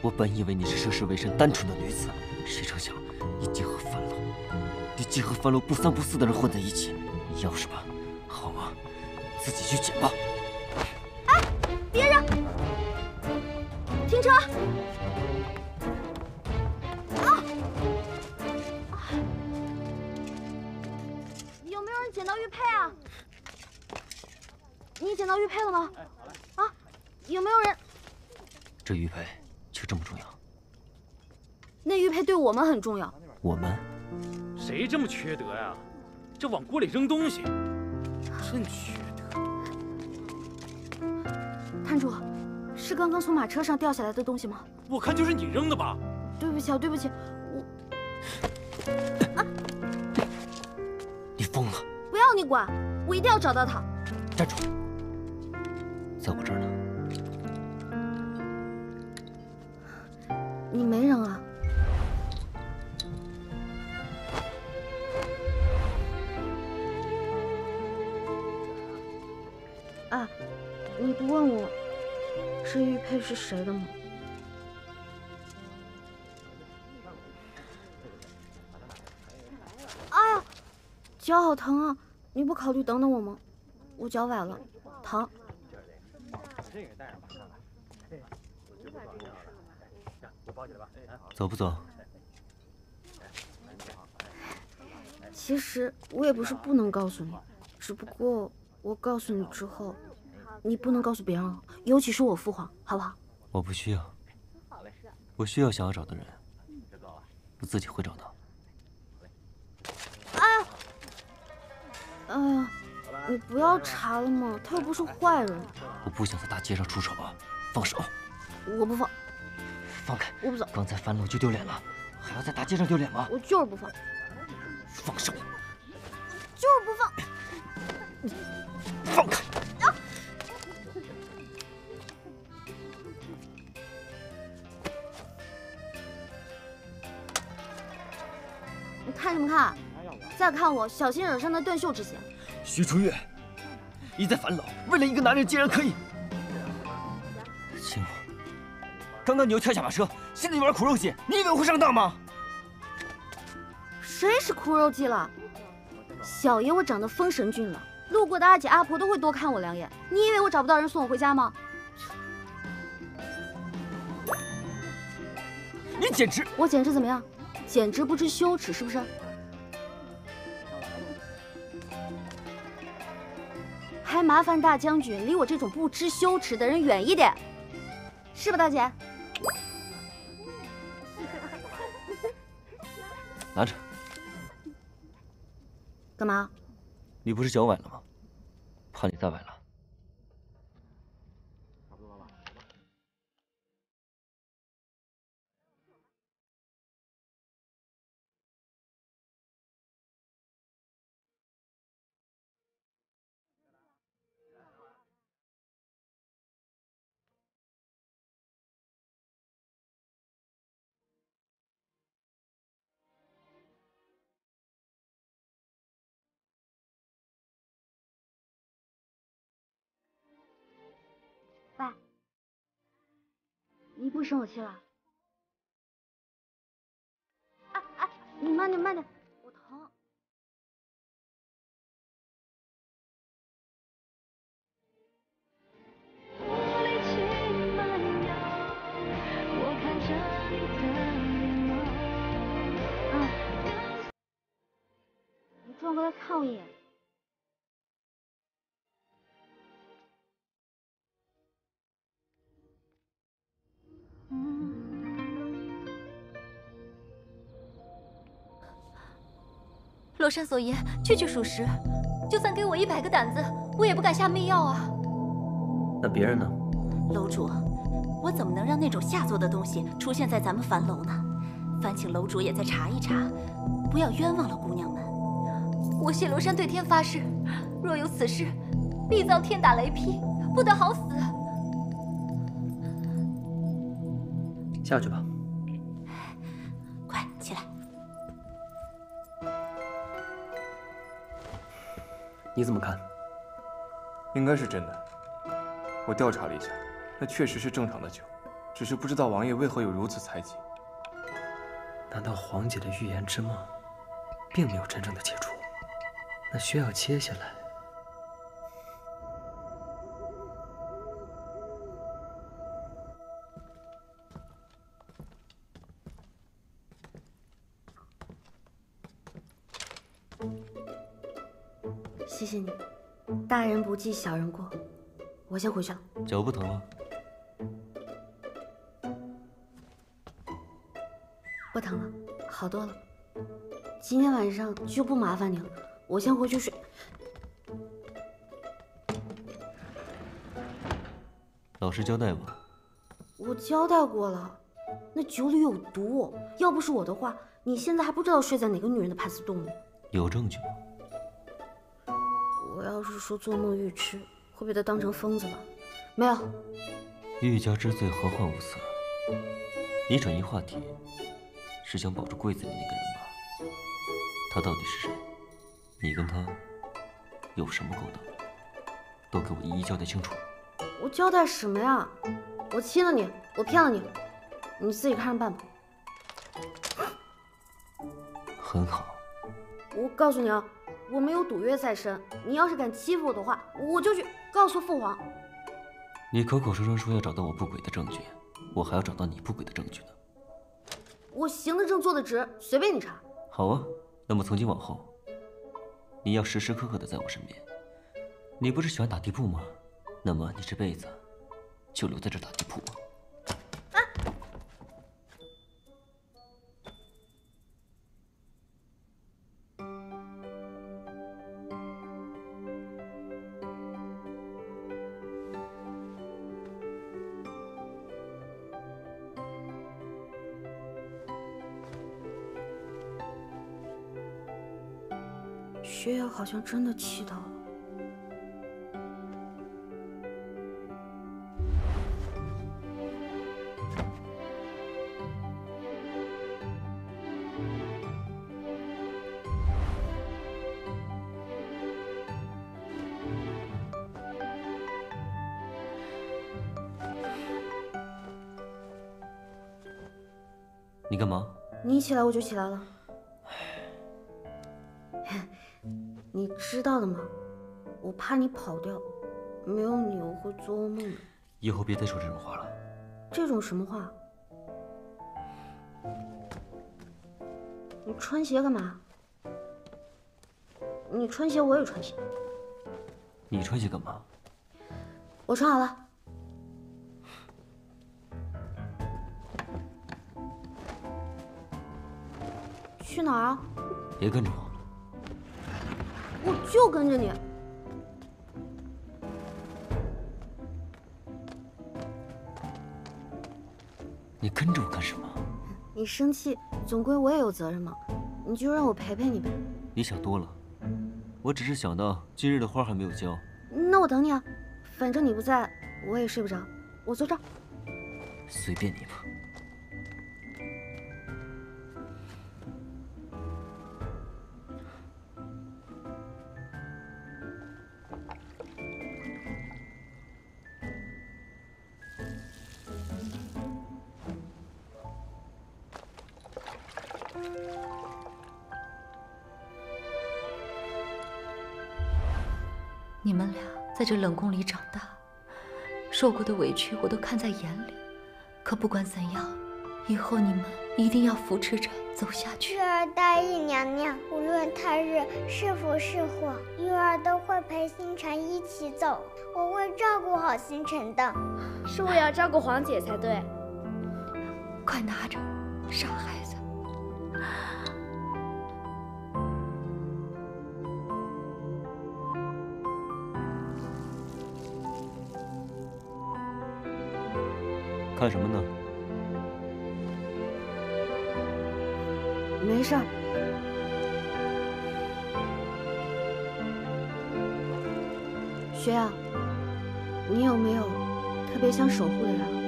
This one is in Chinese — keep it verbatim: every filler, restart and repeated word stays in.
我本以为你是涉世未深、单纯的女子，谁成想你竟和樊楼，你竟和樊楼不三不四的人混在一起。要是吧，好啊，自己去捡吧。 哎，别人，停车！啊！有没有人捡到玉佩啊？你捡到玉佩了吗？啊，有没有人？ 这玉佩就这么重要？ 那玉佩对我们很重要。 我们？ 谁这么缺德呀？这往锅里扔东西，真缺德！ 摊主，是刚刚从马车上掉下来的东西吗？ 我看就是你扔的吧。 对不起啊，对不起，我……啊！ 你疯了！ 不要你管，我一定要找到他。 站住！在我这儿呢。 你没扔啊？啊，你不问我，这玉佩是谁的吗？哎呀，脚好疼啊！你不考虑等等我吗？我脚崴了，疼。 走不走？ 其实我也不是不能告诉你，只不过我告诉你之后，你不能告诉别人，尤其是我父皇，好不好？ 我不需要，我需要想要找的人，我自己会找到。 哎呀，哎呀，你不要查了嘛，他又不是坏人。 我不想在大街上出丑啊！放手！ 我不放。 放开！ 我不走。 刚才翻楼就丢脸了，还要在大街上丢脸吗？ 我就是不放。 放手！ 就是不放。 放开！ 啊！你看什么看？再看我，小心惹上那断袖之嫌。 徐楚月，你在樊楼为了一个男人竟然可以亲我！刚刚你又跳下马车，现在又玩苦肉计，你以为我会上当吗？ 谁是苦肉计了？小爷我长得丰神俊朗，路过的阿姐阿婆都会多看我两眼。你以为我找不到人送我回家吗？ 你简直…… 我简直怎么样？简直不知羞耻，是不是？还麻烦大将军离我这种不知羞耻的人远一点，是吧，大姐？ 拿着。 干嘛？ 你不是脚崴了吗？怕你再崴了。差不多了吧？ 喂，你不生我气了？哎哎，你慢点慢点，我疼。嗯，你转过来看我一眼。 罗山所言句句属实，就算给我一百个胆子，我也不敢下媚药啊。 那别人呢？ 楼主，我怎么能让那种下作的东西出现在咱们樊楼呢？烦请楼主也再查一查，不要冤枉了姑娘们。我谢罗山对天发誓，若有此事，必遭天打雷劈，不得好死。 下去吧。 快起来。 你怎么看？ 应该是真的。我调查了一下，那确实是正常的酒，只只是不知道王爷为何有如此猜忌。 难道皇姐的预言之梦，并没有真正的解除？那需要接下来？ 谢谢你，大人不计小人过。我先回去了。 脚不疼吗？ 不疼了，好多了。今天晚上就不麻烦你了，我先回去睡。 老实交代吧。 我交代过了，那酒里有毒。要不是我的话，你现在还不知道睡在哪个女人的盘丝洞呢。 有证据吗？ 我要是说做梦欲痴，会被他当成疯子吧？没有。 欲加之罪，何患无辞？你转移话题，是想保住柜子里那个人吧？他到底是谁？你跟他有什么勾当？都给我一一交代清楚。 我交代什么呀？我亲了你，我骗了你，你自己看着办吧。 很好。 我告诉你啊。 我没有赌约在身，你要是敢欺负我的话，我就去告诉父皇。 你口口声声说要找到我不轨的证据，我还要找到你不轨的证据呢。 我行得正，坐得直，随便你查。 好啊，那么从今往后，你要时时刻刻的在我身边。你不是喜欢打地铺吗？那么你这辈子就留在这打地铺吧。 学友好像真的气到了。 你干嘛？ 你一起来我就起来了。你知道的吗？我怕你跑掉，没有你我会做噩梦的。 以后别再说这种话了。 这种什么话？你穿鞋干嘛？你穿鞋，我也穿鞋。 你穿鞋干嘛？ 我穿好了。去哪儿啊？ 别跟着我。 我就跟着你。 你跟着我干什么？ 你生气，总归我也有责任嘛。你就让我陪陪你呗。 你想多了，我只是想到今日的花还没有交。 那我等你啊，反正你不在，我也睡不着。我坐这儿。 随便你吧。 你们俩在这冷宫里长大，受过的委屈我都看在眼里。可不管怎样，以后你们一定要扶持着走下去。 玉儿答应娘娘，无论他日是福是祸，玉儿都会陪星辰一起走。我会照顾好星辰的。 是我要照顾皇姐才对。 快拿着，傻孩子。 看什么呢？ 没事儿。学瑶，你有没有特别想守护的人？